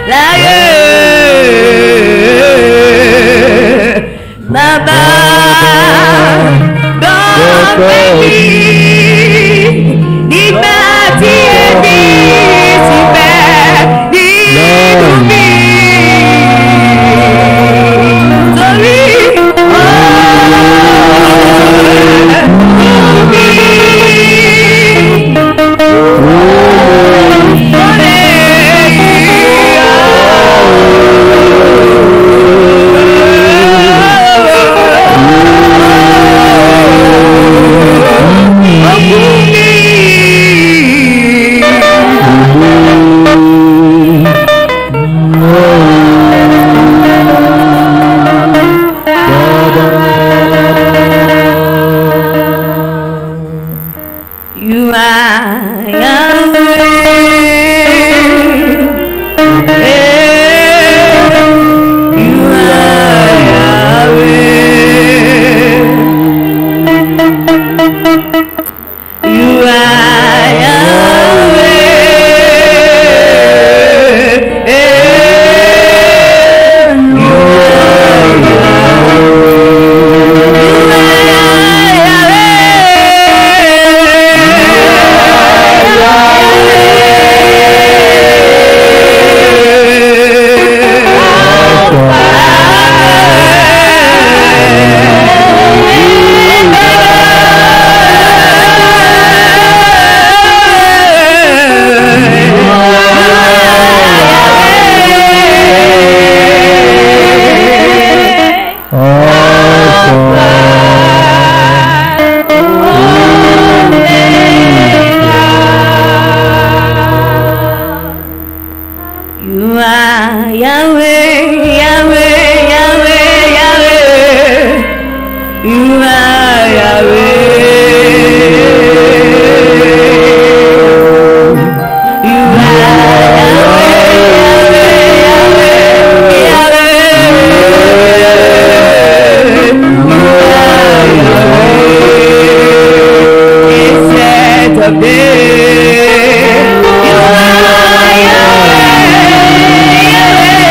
láyé bàbá gbọ́pẹ́ mi nígbà tí ebi ti bẹ́ nínú mi torí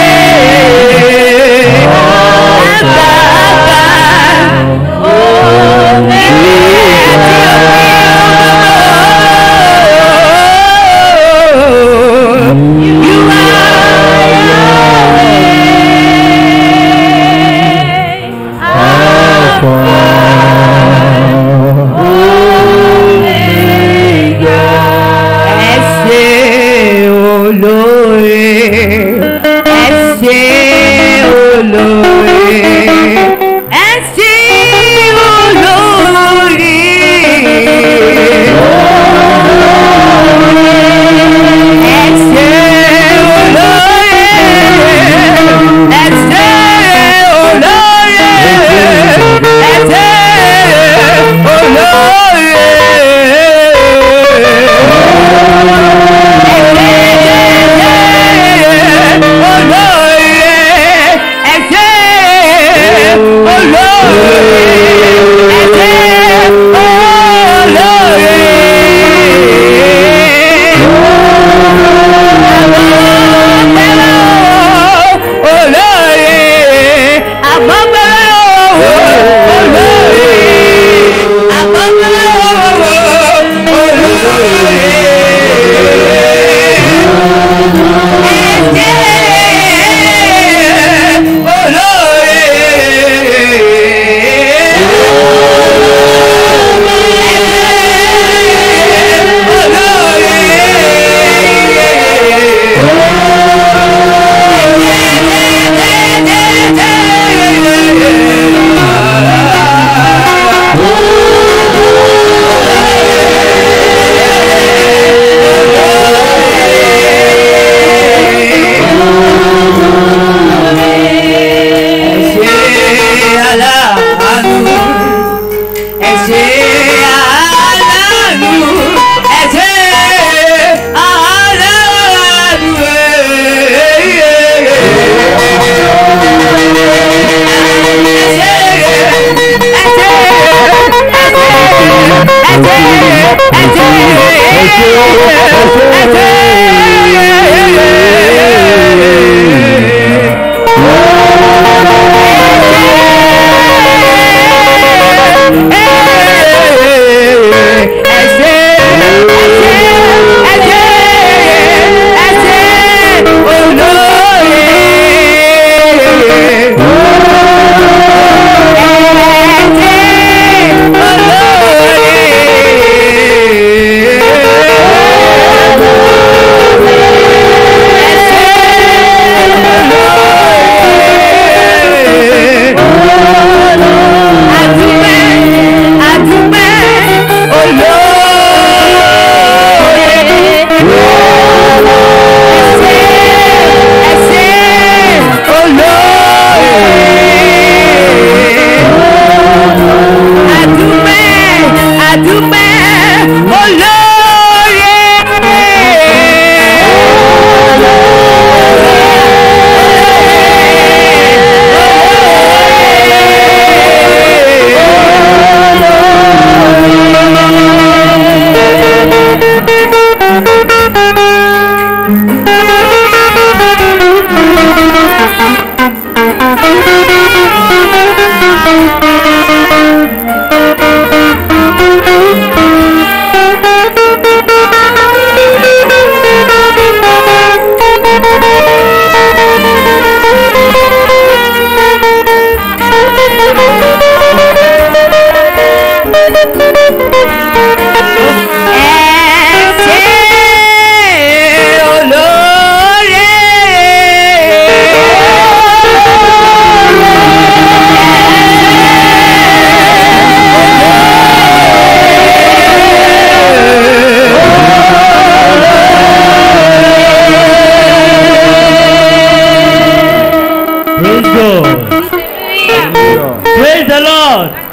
Oh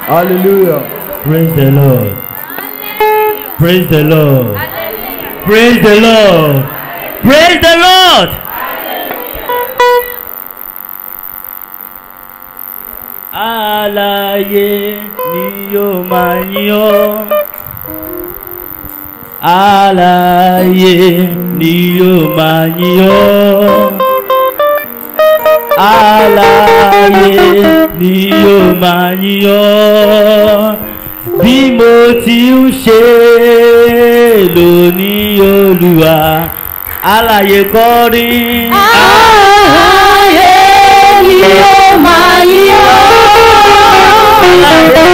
Hallelujah. Praise the Lord. Praise the Lord. Praise the Lord. Praise the Lord. Alààyè ni yóò máa yìn ọ́. Alààyè ni yóò máa yìn ọ́. Alààyè ni yóò máa yìn ọ́. Bí mo ti ń ṣe lónìí Olúwa, alààyè kọrin. Alààyè ni yóò máa yìn ọ́. Alààyè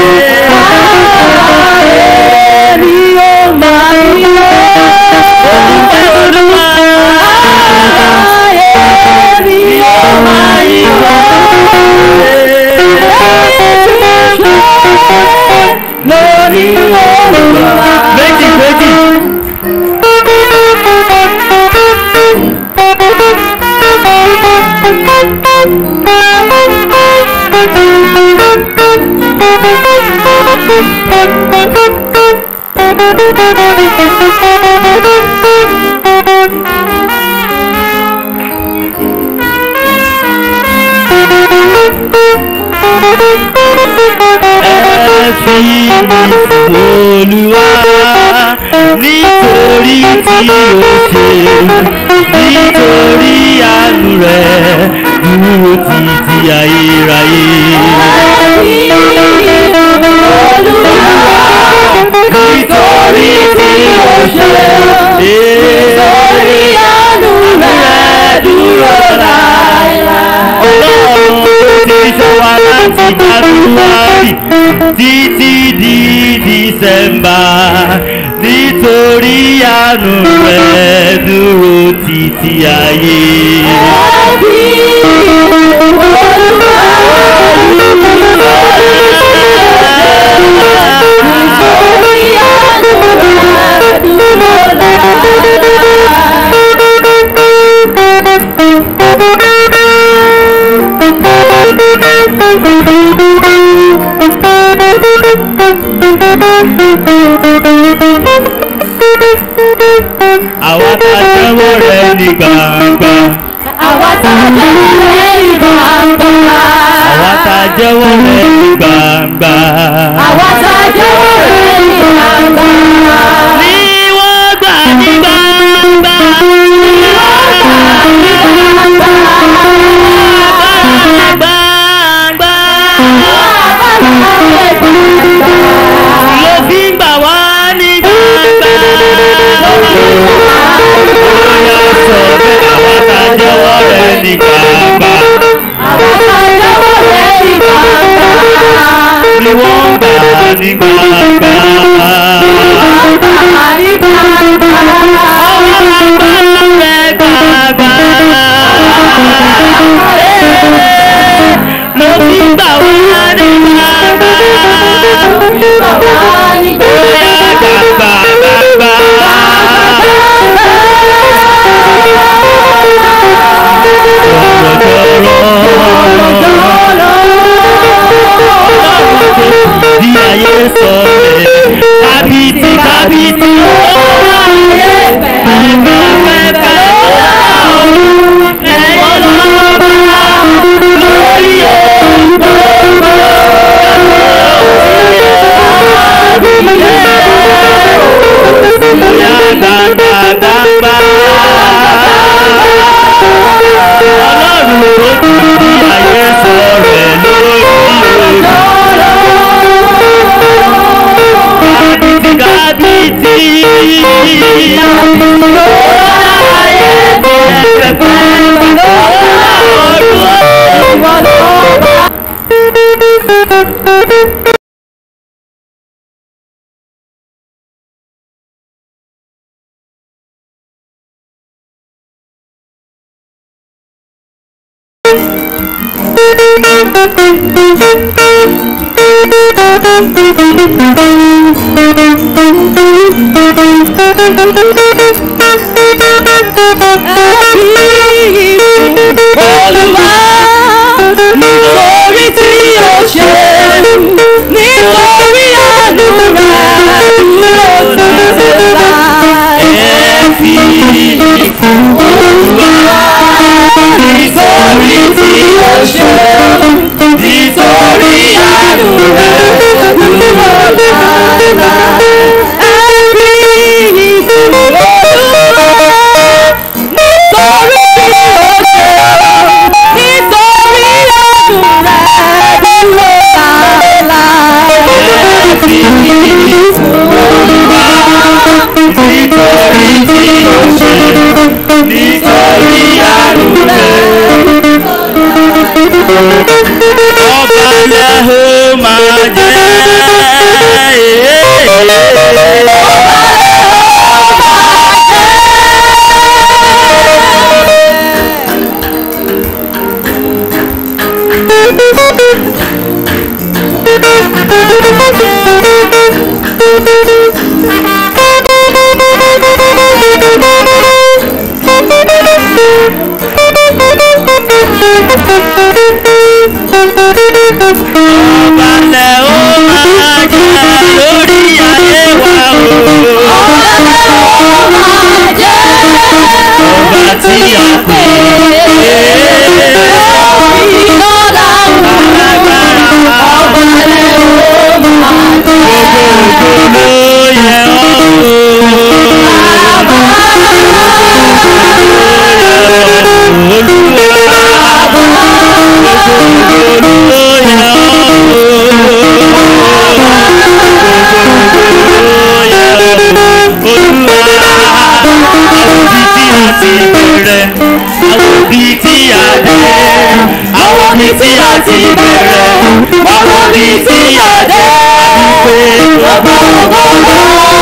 ni yóò máa yìn ọ́. Olúwa. Alààyè ni yóò máa yìn ọ́. Lórí Olúwa. Méjì. Olúwa nítorí tí ó ṣe, nítorí àánú rẹ̀ dúró títí ayérayé. Nítorí tí ó ṣe, nítorí àánú rẹ̀ dúró láéláé. Ọlọ́run tó ti ṣọ́ wa láti January títí di December, nítorí àánú rẹ̀ dúró títí ayé. Àwa tá a jẹ́wọ́ rẹ̀ ní gbangba. Àwa tá a jẹ́wọ́ rẹ̀ ní gbangba. Àwa tá a jẹ́wọ́ rẹ̀ ní gbangba. Àwa tá a jẹ́wọ́ rẹ̀ ní gbangba. Ní wọ́n gbà ní gbangba. Ló fi ń gbà wá ní gbangba. Bóyá sọ pé àwa tá a jẹ́wọ́ rẹ̀ ní gbangba. Àwa tá a jẹ́wọ́ rẹ̀ ní gbangba. Ni wọ́n gbà ní gbangba. Ló fi ń gbà wá ní gbangba. Bóyá gbàgbà gbàgbà. Di ayé sọ̀rọ̀ kábìtì kábìtì Ọlọ́run tó di ayé sọ̀rọ̀ lórí kábìtì. Olúwa nítorí tí ó ṣe, nítorí nítorí tí ó ṣe nítorí àánú rẹ̀ dúró láéláé. Ẹ̀rí ìgbìmọ̀ Olúwa nítorí tí ó ṣe nítorí àánú rẹ̀ dúró láéláé. Ẹ̀rí ìgbìmọ̀ Olúwa nítorí tí ó ṣe nítorí àánú rẹ̀. Ọba lẹ́hìn máa jẹ́ ọbalẹ̀ ó máa jẹ́ lórí ayé wa o. Ọbalẹ̀ ó máa jẹ́ ọba tí a pè é iná dáhùn alágbára. Ọbalẹ̀ ó máa jẹ́ gbogbo ló yẹ ọ́ o. Àwọn bí tí a ti bẹ̀rẹ̀, àwọn bí tí a dé, gbogbo gbogbo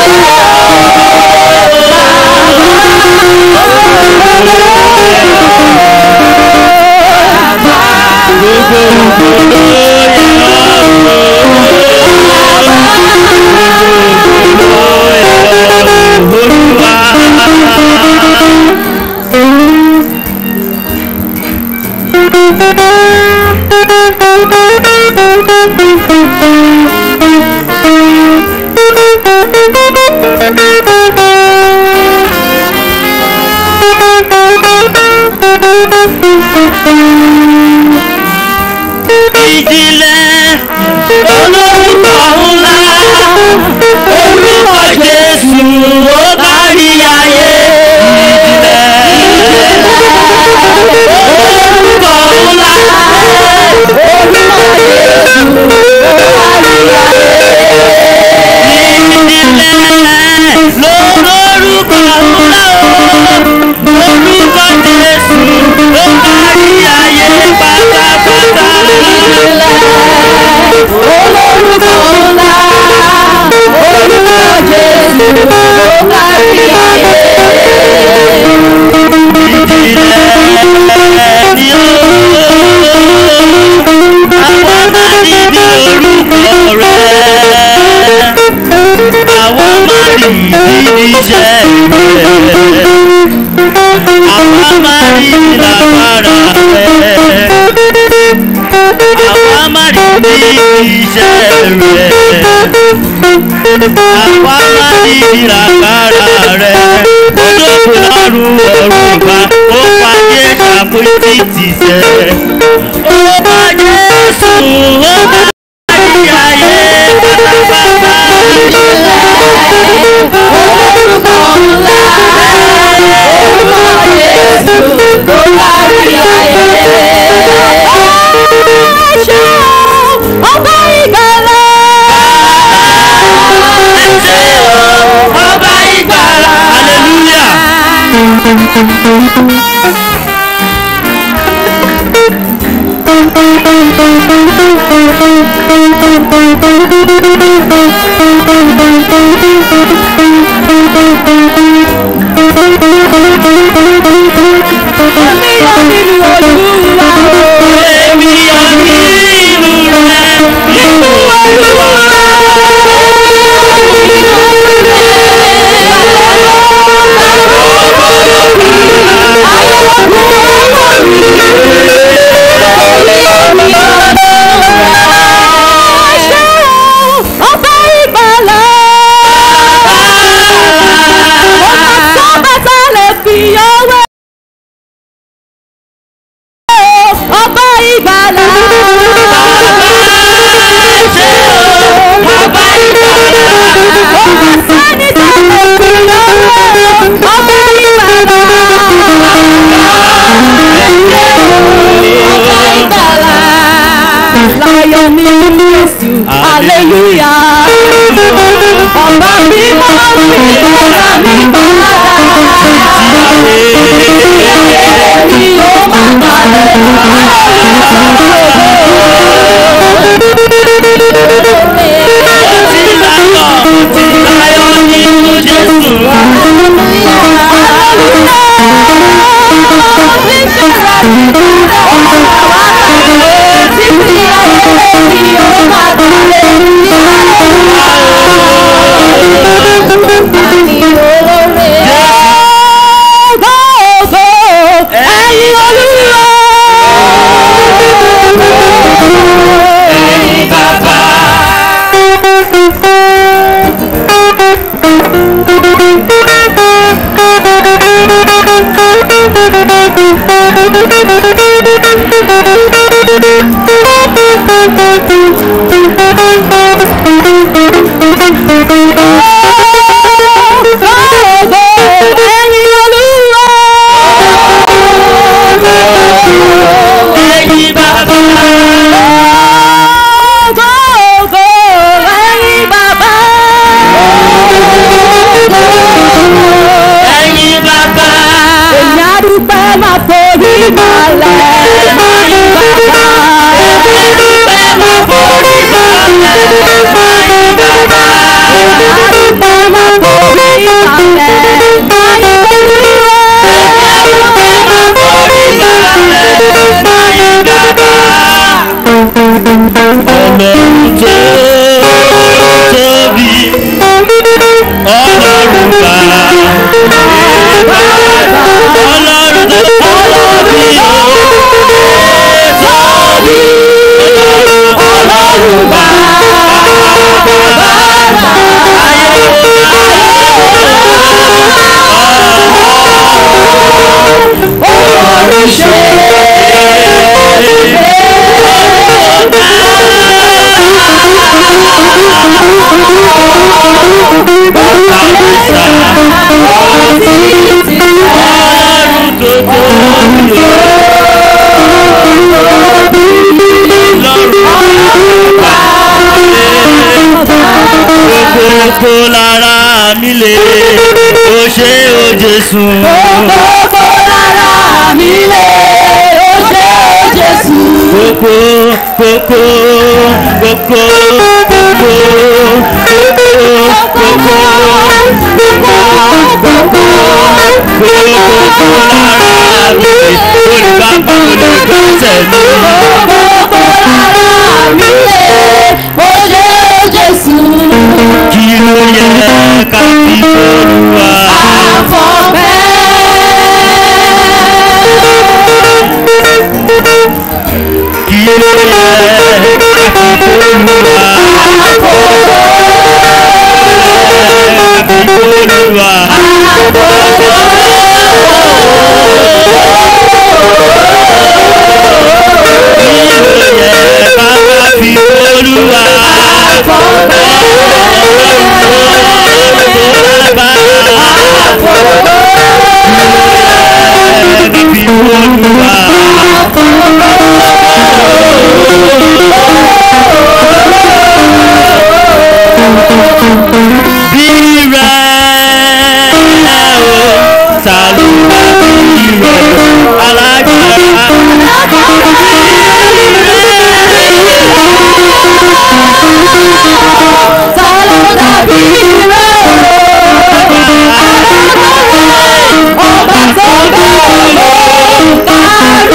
ìjìnlẹ̀ olórúkọ ńlá orúkọ Jésù ó kárí ayé. Olórúkọ ńlá orúkọ Jésù ó kárí ayé. Ìjìnlẹ̀ lórúkọ ńlá orúkọ Jésù ó kárí ayé pátápátá. Olórúkọ ńlá orúkọ Jésù ó kárí ayé. Ìjìnlẹ̀ ni ó àwọn máa ní bí orúkọ rẹ̀, àwọn máa ní bí iṣẹ́ rẹ̀, àwọn máa ní lágbára rẹ̀, àwọn máa ní bí iṣẹ́ rẹ̀, àwọn máa ní lágbára rẹ̀. Olóògùn lọ́rùn ọ̀run bá ó pàdé kàmú títí sẹ́. Ó bá Jésù ó bá kárí ayé pátápátá. Olórúkọ ńlá orúkọ Jésù ó kárí ayé. Ṣé ọba ìgbàlà? Ṣé ọba ìgbàlà? Hallelujah. ìgbàlà. Ọba ìgbàlà. Ọba sẹ́ni tó lè kú lọ́wọ́. Ọba ìgbàlà. Ọba ìgbàlà. Láyọ̀ mi Jésù, hallelujah. Ọba mi mọ́ mi, ọba mi padà. Èmi ò má balẹ̀. Láyọ̀ nínú Jésù. Gbogbo lára mi lè ó ṣe ó Jésù. Gbogbo lára mi lè ó ṣe ó Jésù. Gbogbo lára mi olùbámu olùgbàsẹ̀ mi. Gbogbo lára mi lè ó ṣe ó Jésù. Kí ló yẹ ká fi Olúwa? Àfọ̀mẹ́. Kí ló yẹ ká fi Olúwa? Ká fi Olúwa. Ọba tó bá ọlọ́run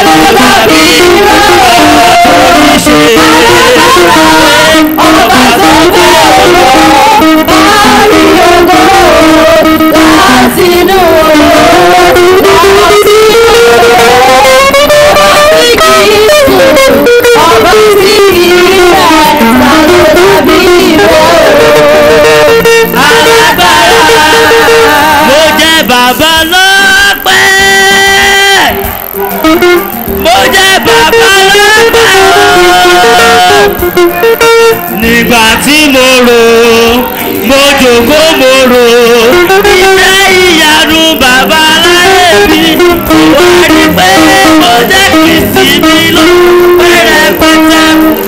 dàbí rẹ̀. Ọba tó gbé ògo parí ògo láti inú ògo láti ọba tí kì í sùn ọba tí kì í rẹ̀ ta ló dàbí rẹ̀. Alágbára. Mo jẹ́ bàbá lọ́pẹ́. Mo jẹ́ bàbá lọ́pẹ́. Nígbà tí mo rò mo jòkó mo rò iṣẹ́ ìyanu bàbá láyé mi. Wá rí pé mo jẹ́ kí sí mi lọ pẹ́rẹpẹ́tẹ́.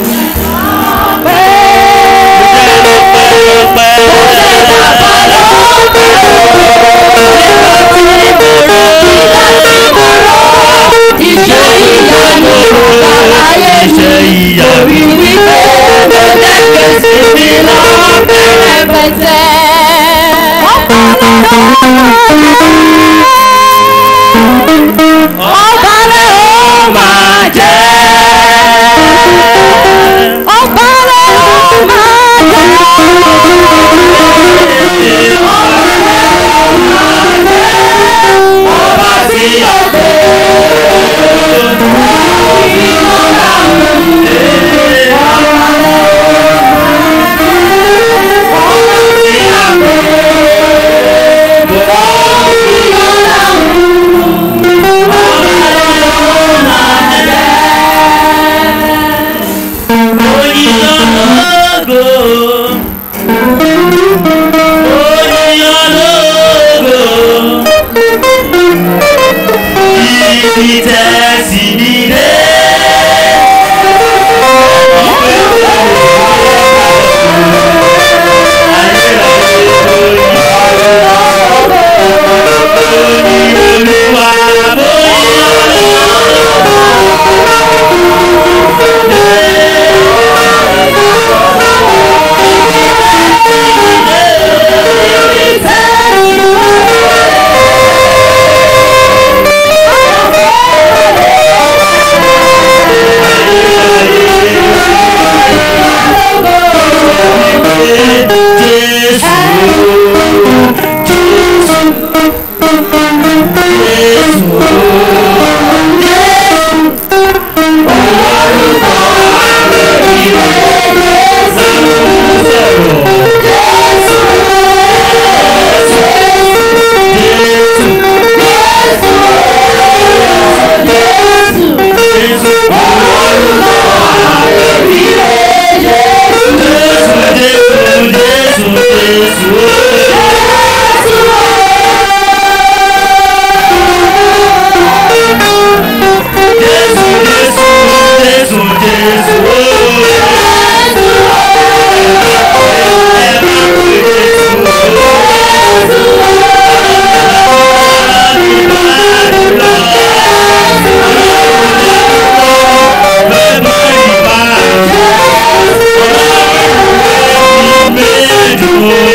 Iṣẹ́ ìyanu bàbá láyé mi. Orí wípé mo jẹ́ kí sí mi lọ pẹ́rẹpẹ́tẹ́. Ọba lẹ̀ ó máa jẹ́. Ọba lẹ̀ ó máa jẹ́. Ọba tí ó gbé. Oh